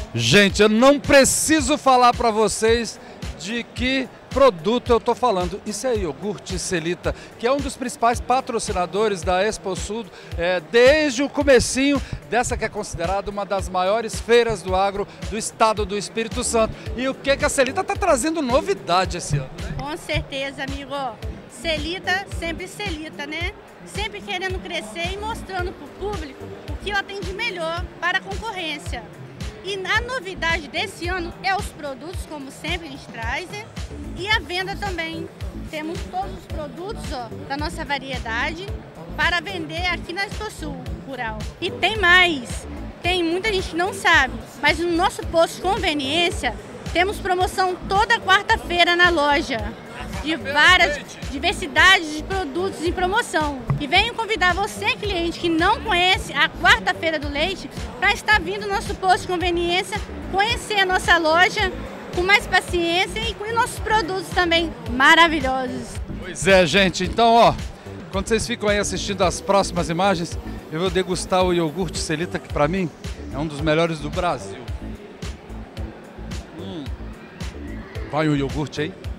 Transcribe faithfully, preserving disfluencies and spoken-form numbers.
Gente, eu não preciso falar para vocês de que produto eu estou falando. Isso é iogurte Celita, que é um dos principais patrocinadores da Exposul, é, desde o comecinho dessa que é considerada uma das maiores feiras do agro do estado do Espírito Santo. E o que, que a Celita está trazendo novidade esse ano, né? Com certeza, amigo. Celita, sempre Celita, né? Sempre querendo crescer e mostrando para o público o que ela tem de melhor para a concorrência. E a novidade desse ano é os produtos, como sempre a gente traz, né? E a venda também. Temos todos os produtos ó, da nossa variedade para vender aqui na Exposul Rural. E tem mais, tem muita gente que não sabe, mas no nosso posto de conveniência temos promoção toda quarta-feira na loja, de várias diversidades de produtos em promoção. E venho convidar você, cliente, que não conhece a quarta-feira do leite, para estar vindo no nosso posto de conveniência, conhecer a nossa loja com mais paciência e com nossos produtos também maravilhosos. Pois é, gente. Então, ó, quando vocês ficam aí assistindo as próximas imagens, eu vou degustar o iogurte Celita, que para mim é um dos melhores do Brasil. Hum. Vai o iogurte aí.